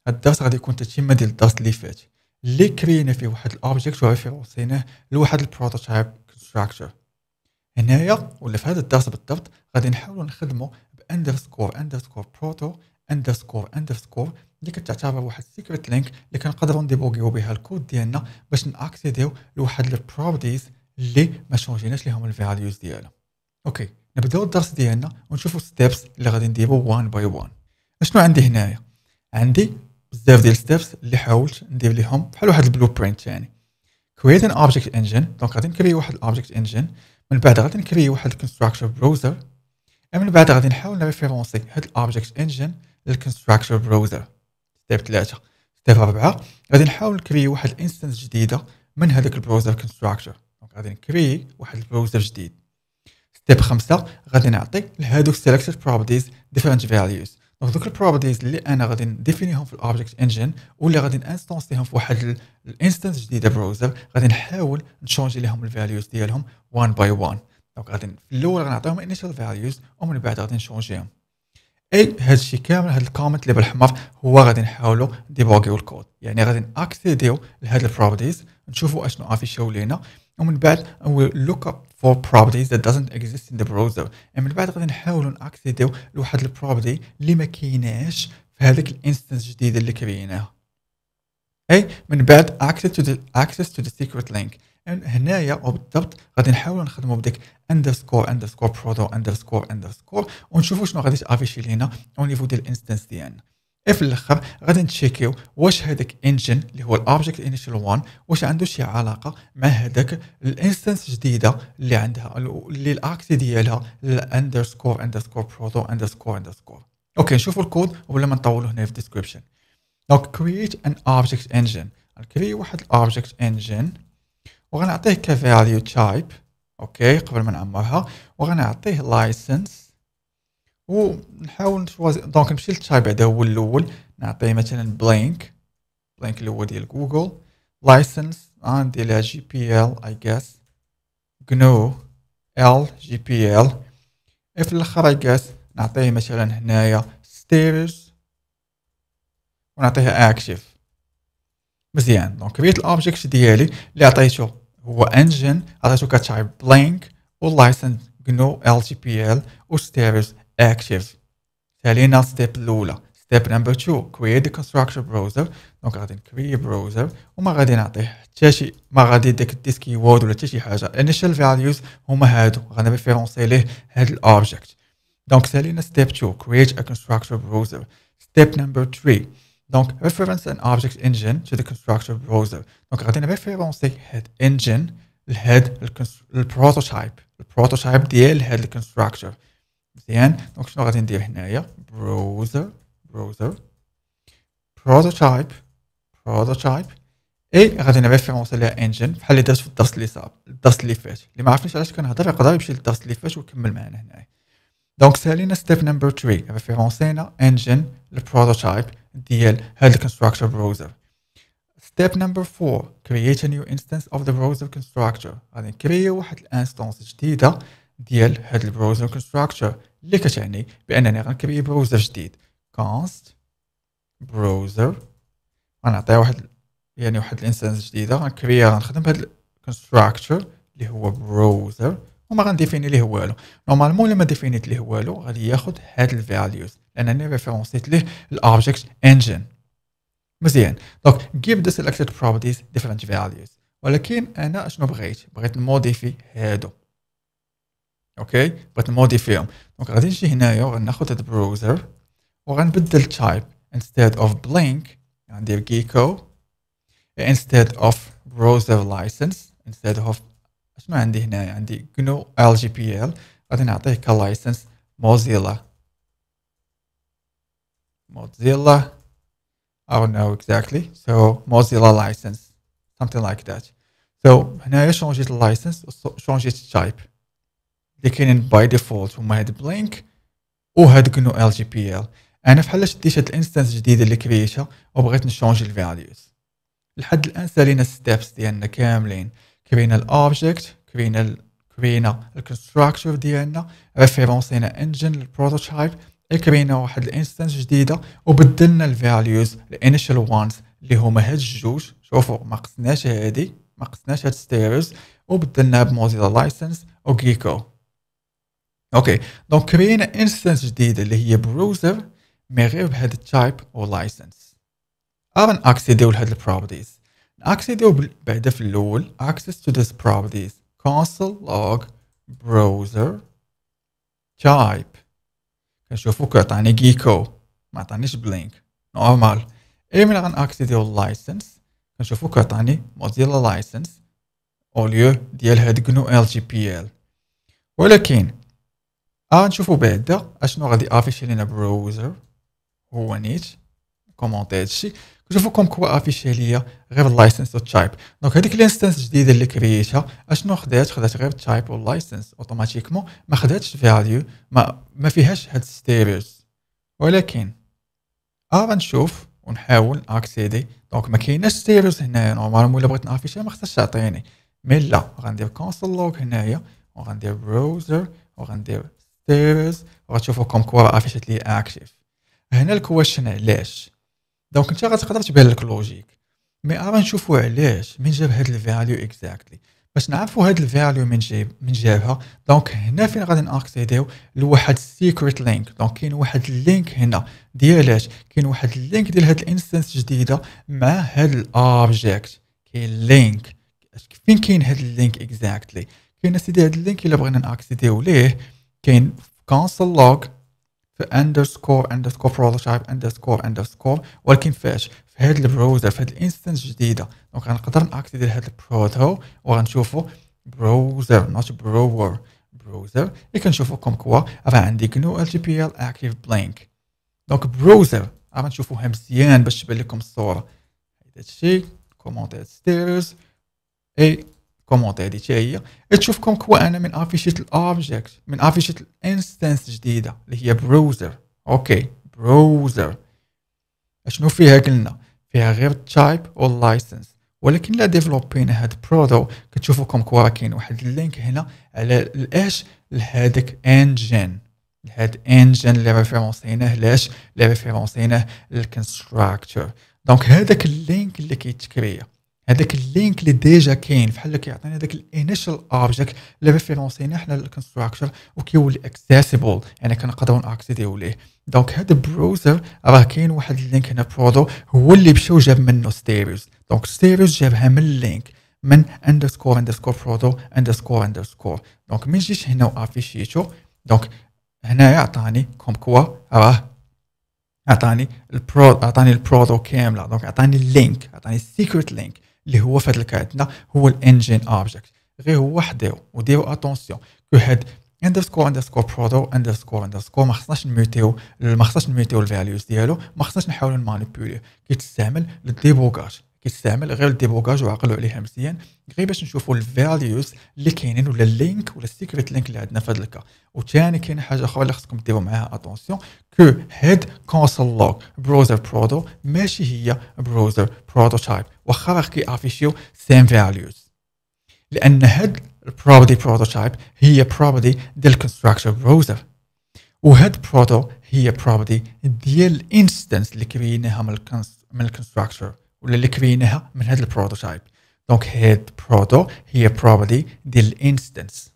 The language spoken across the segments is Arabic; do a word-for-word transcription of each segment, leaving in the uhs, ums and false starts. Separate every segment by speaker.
Speaker 1: هاد الدرس غادي يكون تتمة ديال الدرس اللي فات اللي كرينا فيه واحد الاوبجيكت وريفيرونسيناه لواحد البروتوتايب كونستراكتور. هنايا ولا في هذا الدرس بالضبط غادي نحاولوا نخدموا باندرسكور اندرسكور بروتو اندرسكور اندرسكور اللي كتعتبر واحد سيكريت لينك اللي كنقدروا نديبوغيو بها الكود ديالنا باش ناكسيديو لواحد البروبرتيز اللي ما شونجيناش ليهم الفاليوز ديالها. اوكي نبداو الدرس ديالنا ونشوفوا ستيبس اللي غادي نديرو وان باي وان. اشنو عندي هنايا؟ عندي بزاف ديال ستيبس اللي حاولت ندير ليهم بحال واحد البلو برينت ثاني. create an object engine دونك غادي نكري واحد الاوبجيكت انجن، من بعد غادي نكري واحد الكونستراكتور براوزر، من بعد غادي نحاول نريفيرونسي هاد الاوبجيكت انجن للكونستراكتور براوزر. ستيب ثلاثة. ستيب أربعة غادي نحاول نكري واحد الانستنس جديده من هذاك البراوزر كونستراكتور، دونك غادي نكري واحد البراوزر جديد. ستيب خمسة غادي نعطي لهادوك سيلكتد بروبرتيز ديفرنت فاليوز، دونك دوك البروبرتيز اللي انا غادي نديفينيهم في الاوبجيكت انجن ولا غادي نانستونسيهم في واحد الانستنس جديده براوزر غادي نحاول نشونجي لهم الفاليوز ديالهم وان باي وان. دونك غادي في الاول غنعطيهم انيشال فاليوز ومن بعد غادي نشونجيهم. اي هادشي كامل هاد الكومنت اللي بالحمر هو غادي نحاولوا ديبوغيو الكود، يعني غادي ناكسيديو لهاد البروبرتيز نشوفوا اشنو افيشاو لينا ومن بعد look up for properties that doesn't exist in the browser. من بعد غادي نحاولوا ناكسيديو لواحد البروبرتي اللي ما كايناش في هذاك الانستنس الجديده اللي كريناها. اي من بعد access to the access to the secret link. هنايا وبالضبط غادي نحاولوا نخدموا بديك underscore underscore proto underscore underscore ونشوفوا شنو غادي تافيشي لينا او نيفو ديال الانستنس ديالنا. في الاخر غادي نتشيكيو واش هذاك انجن اللي هو الاوبجيكت انيشال واحد واش عنده شي علاقه مع هذاك الانستنس جديده اللي عندها اللي الاكسي ديالها الاندرسكور اندرسكور بروتو اندرسكور اندرسكور. اوكي نشوفوا الكود وبلا ما نطولوا هنا في الديسكريبشن. دونك create an object engine. غنكري واحد الاوبجيكت انجن وغنعطيه كفاليو تايب اوكي قبل ما نعمرها وغنعطيه لايسنس ونحاول نشوازي. دونك نمشي للتايب هذا هو الاول نعطيه مثلا بلانك بلانك اللي هو ديال جوجل لايسنس ندير جي بي ال اي جاس جنو ال جي بي ال. في الاخر اي جاس نعطيه مثلا هنايا ستيرز ونعطيه اكتيف. مزيان دونك كريت الاوبجيكت ديالي اللي عطيته هو انجن عطيته كتايب بلانك واللايسنس جنو ال جي بي ال وستيرز active. تالينا ستيب الاولى. ستيب نمبر اثنين create the constructor browser. دونك غادي نكري براوزر وما غادي نعطيه حتى شي ما غادي داك الديسكي وورد ولا حتى شي حاجه. initial values هما هادو غادي ريفيرونسي ليه هاد الاوبجيكت. دونك تالينا ستيب اثنين create a constructor browser. ستيب نمبر ثلاثة دونك reference an object engine to the constructor browser. دونك غادي نريفيرونسي هاد engine لهاد البروتوتايب البروتوتايب ديال هاد الكونستراكتور. مزيان دونك شنو غادي ندير هنايا براوزر براوزر بروتوتايب بروتوتايب اي غادي نريفيرونسي لها انجن بحال اللي درت في الدرس اللي صاب الدرس اللي فات. اللي ما عرفنيش علاش كنهضر يقدر يمشي للدرس اللي فات ويكمل معنا هنايا. دونك سالينا ستيب نمبر ثلاثة ريفيرونسينا انجن البروتوتايب ديال هاد الكونستراكتور براوزر. ستيب نمبر أربعة create a new instance of the browser constructor. غادي نكريو واحد الانستانس جديده ديال هاد البراوزر كونستراكتور اللي كتعني بانني غنكري براوزر جديد كونست براوزر غنعطيه واحد يعني واحد الانستانس جديده غنكريها غنخدم بهاد الكونستراكتور اللي هو براوزر وما غنديفيني ليه والو. نورمالمون لما ديفينيت ليه والو غادي ياخد هاد الفاليوز لانني ريفيرونسيت ليه الاوبجيكت انجن. مزيان دونك give the selected properties different values. ولكن انا اشنو بغيت بغيت نموديفي هادو. اوكي بغيت نموديفيهم دونك غادي نجي هنايا وغناخد هاد البراوزر وغنبدل تايب instead of blank غندير geeko instead of browser license instead of شنو عندي هنايا عندي جنو ال جي بي ال غادي نعطيه كلايسنس موزيلا موزيلا I don't know exactly so Mozilla license something like that. so هنايا شونجيت اللايسنس شونجيت التايب اللي كاينين باي ديفولت هما هاد بلانك وهاد جنو ال جي بي ال. انا بحال شديت هاد الانستانس الجديده اللي كريتها وبغيت نشونجي الفاليوز. لحد الان سالينا الستيبس ديالنا كاملين كرينا الاوبجيكت كرينا ال كرينا الكونستراكتور ديالنا ريفيرونسينا انجن للبروتوتايب كرينا واحد الانستنس جديده وبدلنا الفاليوز الانيشال وانز اللي هما هاد الجوج. شوفوا ما قصناش هادي، ما قصناش هاد ستيرز، وبدلناها بموزيلا لايسنس او جيكو. اوكي دونك كرينا انستنس جديده اللي هي بروزر مي غير بهاد التايب او لايسنس. ابا ناكسيديو لهاد البروبرتيز، ناكسيديو بعدا في الاول access to this properties console log browser type. كنشوفو كيعطيني جيكو ما عطانيش بلينك نورمال. اي من غنأكسيديو اللايسنس كنشوفو كيعطيني موزيلا لايسنس او ليو ديال هاد جنو ال جي بي ال. ولكن اه نشوفو بعدا اشنو غادي افيشي لينا بروزر هو نيت كومونتي هادشي. كنشوفو كوم كوا افيشي ليا غير اللايسنس و التايب. دونك هاديك الانستنس الجديده اللي كريتها اشنو خدات؟ خدات غير التايب و اللايسنس اوتوماتيكمون، ما خداتش فاليو، ما ما فيهاش هاد ستيريوز. ولكن اه غنشوف ونحاول اكسيدي. دونك ما كايناش ستيريوز هنايا نورمالمون الا بغيت نافيشيها ما خصهاش تعطيني، مي لا غندير كونسول لوغ هنايا وغندير بروزر وغندير ستيريوز وغتشوفو كوم كوا راه افيشات لي اكتيف. هنا الكويشن علاش؟ دونك انت غتقدر تبان لك لوجيك، مي ارا نشوفو علاش من جاب هاد الفاليو اكزاكتلي. باش نعرفو هاد الفاليو من جاب من جابها، دونك هنا فين غادي ناكسيديو لواحد سيكريت لينك. دونك كاين واحد اللينك هنا ديالاش، كاين واحد اللينك ديال هاد الانستنس الجديده مع هاد الاوبجيكت. كاين لينك، فين كاين هاد اللينك اكزاكتلي؟ كاين سيدي هاد اللينك الا بغينا ناكسيديو ليه كاين console log في underscore underscore prototype underscore underscore. ولكن فاش؟ في هاد البروزر في هاد الانستنس جديده. دونك غنقدر ناكسيدي لهاد البروتو وغنشوفو بروزر نوت برور بروزر اللي كنشوفو كوم كوا راه عندي جنو ال جي بي ال اكتيف بلينك. دونك بروزر راه نشوفوها مزيان باش تبان لكم الصوره. هادشي كومونتات ستيرز اي كومونتي هادي حتى هي تشوف كوم كوا انا من افيشيت الاوبجيكت من افيشيت الانستنس جديده اللي هي بروزر. اوكي بروزر اشنو فيها؟ قلنا فيها غير التايب واللايسنس. ولكن لا ديفلوبينا هاد برودو كتشوفوا كوم كوا كاين واحد اللينك هنا على الاش لهاداك انجن، لهاد انجن اللي ريفيرونسيناه لاش اللي ريفيرونسيناه للكونستراكتور. دونك هذاك اللينك اللي كيتكريا، هذاك اللينك اللي ديجا كاين بحال كيعطينا داك الانيشال اوبجيكت اللي ريفيرونسيناه حنا للكونستراكتور وكيولي اكسيسيبل، يعني كنقدروا ناكسيديو ليه. دونك هذا البروزر راه كاين واحد اللينك هنا برودو هو اللي مشى وجاب منه ستيريوز. دونك ستيريوز جابها من اللينك من اندرسكور اندرسكور برودو اندرسكور اندرسكور. دونك من جيت هنا وافيشيتو، دونك هنايا عطاني كوم كوا راه عطاني البرو عطاني البرودو كامله. دونك عطاني اللينك، عطاني السيكريت لينك اللي هو في هاد الكارتنا هو الانجين اوبجيكت. غير هو حداو وديروا اتونسيون كو هاد اندرسكور اندرسكور برودو اندرسكور اندرسكور ما خصناش نميوتيو ما خصناش نميوتيو الفاليوز ديالو، ما خصناش نحاولوا نمانيبيوليه. كيتستعمل للديبوغاج، كيتستعمل غير الديبوغاج وعقلوا عليها مزيان غير باش نشوفوا الفاليوز اللي كاينين ولا اللينك ولا السيكريت لينك اللي عندنا في هذا الكا. وثاني كاين حاجه اخرى اللي خصكم ديروا معاها اتونسيون كو هاد كونسول لوغ بروزر برودو ماشي هي بروزر بروتوتايب، واخا راه كيافيشيو سيم فاليوز، لان هاد البروبرتي بروتوتايب هي بروبرتي ديال الكونستراكتور بروزر، وهاد برودو هي بروبرتي ديال الانستنس اللي كريناها من من الكونستراكتور ولا اللي كريناها من هاد البروتوتايب. دونك هاد برودو هي بروبرتي ديال الانستنس.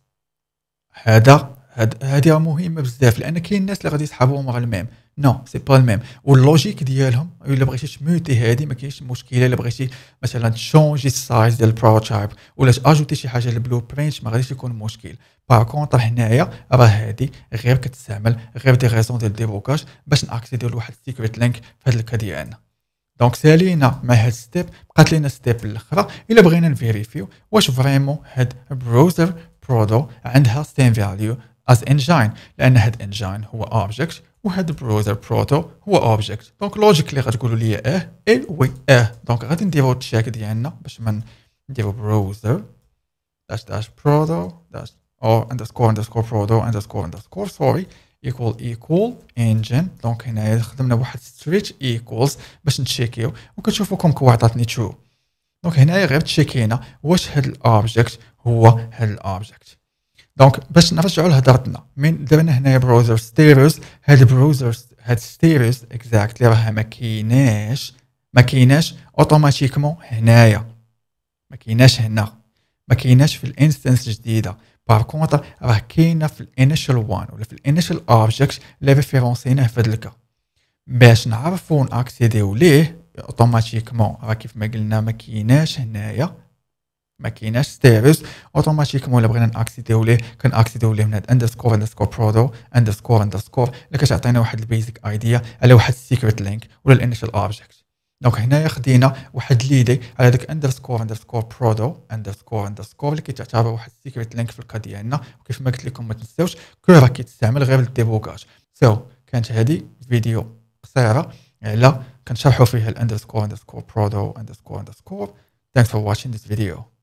Speaker 1: هذا هاد هادي مهمه بزاف لان كاين الناس اللي غادي يسحبوهم على الميم. نو سي با الميم، واللوجيك ديالهم الا بغيتي تموتي هادي ما كاينش مشكله. الا بغيتي مثلا تشونجي السايز ديال البروتوتايب ولا تاجوتي شي حاجه للبلو برينت ما غاديش يكون مشكل. باغ كونطر هنايا راه هادي غير كتستعمل غير دي ريزون ديال ديبوكاج باش ناكسيديو لواحد السيكريت لينك في هاد الكا ديالنا. دونك سالينا مع هاد ستيب، بقات لينا ستيب الاخرى الا بغينا نفيريفيو واش فريمون هاد بروزر برودو عندها سيم فاليو از انجين، لان هاد انجين هو اوبجيكت وهاد بروزر برودو هو اوبجيكت. دونك لوجيكلي غتقولوا لي اه اي وي اه. دونك غادي نديرو التشيك ديالنا باش ما نديرو بروزر داش داش برودو داش او اندرسكور اندرسكور برودو اندرسكور اندرسكور سوري equal equal engine. دونك هنايا خدمنا بواحد ستريت equals باش نتشيكيو وكتشوفوا كوم كوا عطاتني true. دونك هنايا غير تشيكينا واش هاد الاوبجيكت هو هاد الاوبجيكت. دونك باش نرجعوا لهضرتنا من درنا هنايا براوزر ستيرز، هاد البراوزر هاد ستيرز اكزاكتلي راه ما كايناش ما كايناش اوتوماتيكمون هنايا، ما كايناش هنا، ما كايناش في الانستنس جديده. بار كونطر راه كاينه في الانيشال واحد ولا في الانيشال اوبجيكت اللي ريفيرونسيناه في هاد الكا. باش نعرفوا ناكسيديو ليه اوتوماتيكمون راه كيف ما قلنا ما كايناش هنايا، ما كايناش ستيرز اوتوماتيكمون. الا بغينا ناكسيديو ليه كناكسيديو ليه من هاد اندرسكور اندرسكور برودو اندرسكور اندرسكور اللي كتعطينا واحد البيزك ايديا على واحد السيكريت لينك ولا الانيشال اوبجيكت. دونك هنايا خدينا واحد ليدي على داك اندرسكور اندرسكور برودو اندرسكور اندرسكور اللي كيتعتبر واحد السيكريت لينك في الكا ديالنا. وكيف ما قلت لكم ما تنساوش كل راه كيتستعمل غير للديبوغاج. سو so, كانت هذه فيديو قصيره على كنشرحوا فيها الاندرسكور اندرسكور برودو اندرسكور اندرسكور. Thanks for watching this video.